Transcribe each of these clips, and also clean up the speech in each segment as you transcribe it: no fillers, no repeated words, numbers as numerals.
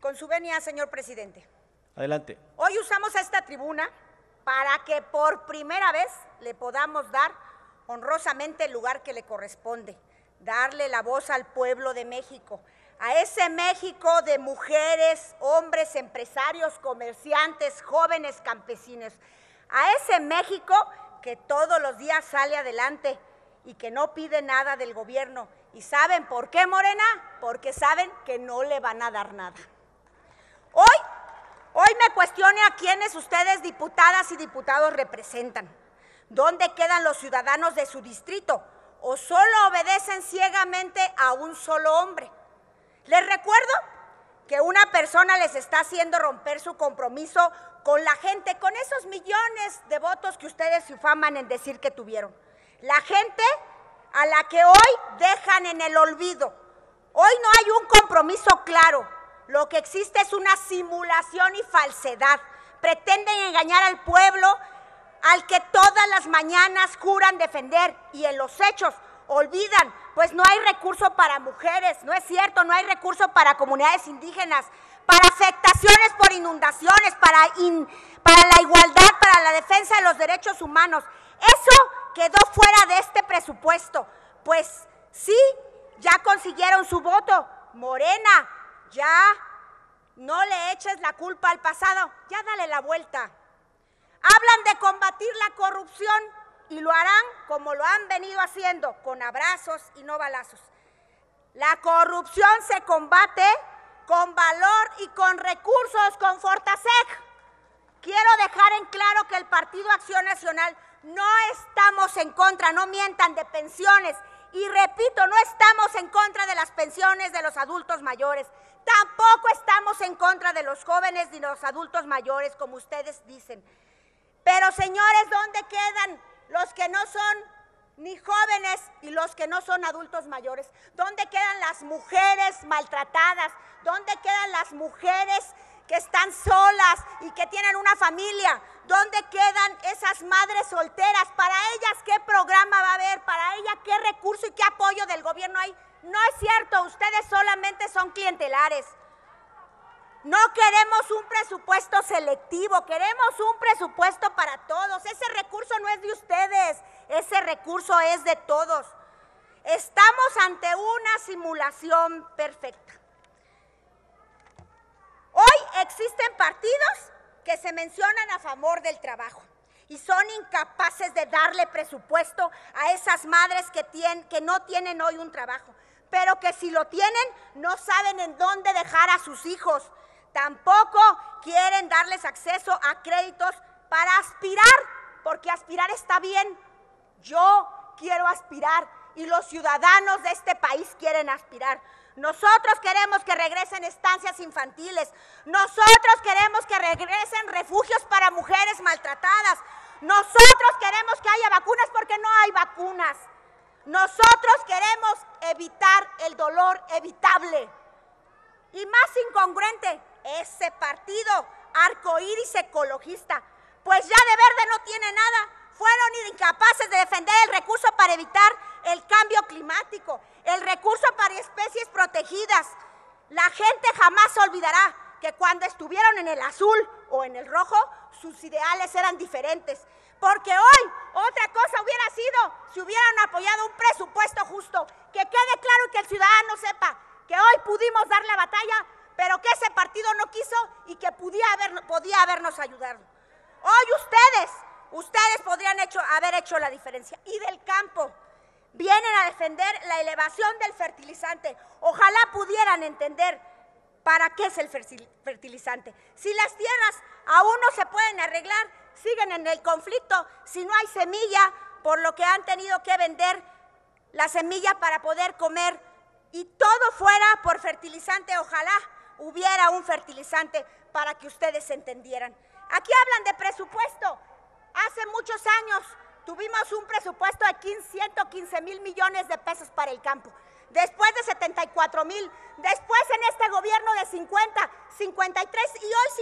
Con su venia, señor presidente. Adelante. Hoy usamos esta tribuna para que por primera vez le podamos dar honrosamente el lugar que le corresponde, darle la voz al pueblo de México, a ese México de mujeres, hombres, empresarios, comerciantes, jóvenes, campesinos, a ese México que todos los días sale adelante y que no pide nada del gobierno. ¿Y saben por qué, Morena? Porque saben que no le van a dar nada. Hoy me cuestione a quienes ustedes, diputadas y diputados, representan. ¿Dónde quedan los ciudadanos de su distrito? ¿O solo obedecen ciegamente a un solo hombre? Les recuerdo que una persona les está haciendo romper su compromiso con la gente, con esos millones de votos que ustedes se ufaman en decir que tuvieron. La gente a la que hoy dejan en el olvido. Hoy no hay un compromiso claro. Lo que existe es una simulación y falsedad. Pretenden engañar al pueblo al que todas las mañanas juran defender y en los hechos olvidan, pues no hay recurso para mujeres, no es cierto, no hay recurso para comunidades indígenas, para afectaciones por inundaciones, para la igualdad, para la defensa de los derechos humanos. Eso quedó fuera de este presupuesto. Pues sí, ya consiguieron su voto. Morena, ya no le eches la culpa al pasado, ya dale la vuelta. Hablan de combatir la corrupción y lo harán como lo han venido haciendo, con abrazos y no balazos. La corrupción se combate con valor y con recursos, con Fortaseg. Quiero dejar en claro que el Partido Acción Nacional no estamos en contra, no mientan, de pensiones. Y repito, no estamos en contra de las pensiones de los adultos mayores. Tampoco estamos en contra de los jóvenes ni de los adultos mayores, como ustedes dicen. Pero, señores, ¿dónde quedan los que no son ni jóvenes y los que no son adultos mayores? ¿Dónde quedan las mujeres maltratadas? ¿Dónde quedan las mujeres que están solas y que tienen una familia? ¿Dónde quedan esas madres solteras? Para ellas, ¿qué programa va a haber? Para ellas, ¿qué recurso y qué apoyo del gobierno hay? No es cierto, ustedes solamente son clientelares. No queremos un presupuesto selectivo, queremos un presupuesto para todos. Ese recurso no es de ustedes, ese recurso es de todos. Estamos ante una simulación perfecta. Hoy existen partidos que se mencionan a favor del trabajo y son incapaces de darle presupuesto a esas madres que no tienen hoy un trabajo, pero que si lo tienen no saben en dónde dejar a sus hijos. Tampoco quieren darles acceso a créditos para aspirar, porque aspirar está bien. Yo quiero aspirar y los ciudadanos de este país quieren aspirar. Nosotros queremos que regresen estancias infantiles. Nosotros queremos que regresen refugios para mujeres maltratadas. Nosotros queremos que haya vacunas porque no hay vacunas. Nosotros queremos evitar el dolor evitable. Y más incongruente, ese partido arcoíris ecologista, pues ya de verde no tiene nada. Fueron incapaces de defender el recurso para evitar el cambio climático, el recurso para especies protegidas. La gente jamás olvidará que cuando estuvieron en el azul o en el rojo, sus ideales eran diferentes. Porque hoy otra cosa hubiera sido si hubieran apoyado un presupuesto justo. Que quede claro y que el ciudadano sepa que hoy pudimos dar la batalla, pero que ese partido no quiso y que podía habernos ayudado. Hoy ustedes podrían haber hecho la diferencia. Y del campo, vienen a defender la elevación del fertilizante. Ojalá pudieran entender para qué es el fertilizante. Si las tierras aún no se pueden arreglar, siguen en el conflicto. Si no hay semilla, por lo que han tenido que vender la semilla para poder comer, y todo fuera por fertilizante. Ojalá hubiera un fertilizante para que ustedes entendieran. Aquí hablan de presupuesto. Hace muchos años tuvimos un presupuesto de 115,000 millones de pesos para el campo. Después de 74,000, después en este gobierno de 50, 53 y hoy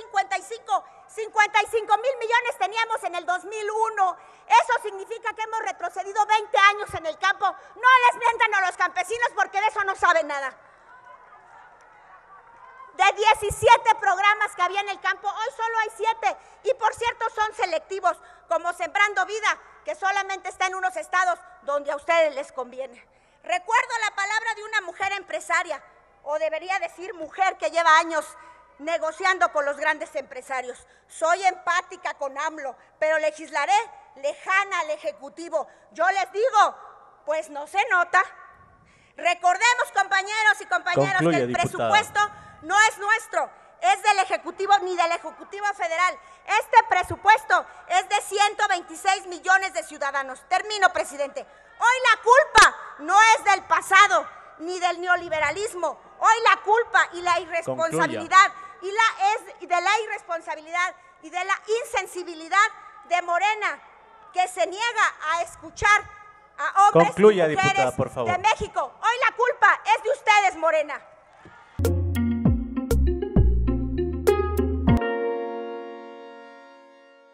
55,000 millones teníamos en el 2001. Eso significa que hemos retrocedido 20 años en el campo. No les mientan a los campesinos porque de eso no saben nada. De 17 programas que había en el campo, hoy solo hay 7. Y por cierto son selectivos, como Sembrando Vida, que solamente está en unos estados donde a ustedes les conviene. Recuerdo la palabra de una mujer empresaria, o debería decir mujer que lleva años negociando con los grandes empresarios. Soy empática con AMLO, pero legislaré lejana al Ejecutivo. Yo les digo, pues no se nota. Recordemos, compañeros y compañeras, que el presupuesto no es nuestro, es del Ejecutivo ni del Ejecutivo Federal. Este presupuesto es de 126 millones de ciudadanos. Termino, presidente. Hoy la culpa no es del pasado ni del neoliberalismo. Hoy la culpa y la irresponsabilidad es de la irresponsabilidad y de la insensibilidad de Morena, que se niega a escuchar a hombres y mujeres, diputada, por favor, de México. Hoy la culpa es de ustedes, Morena.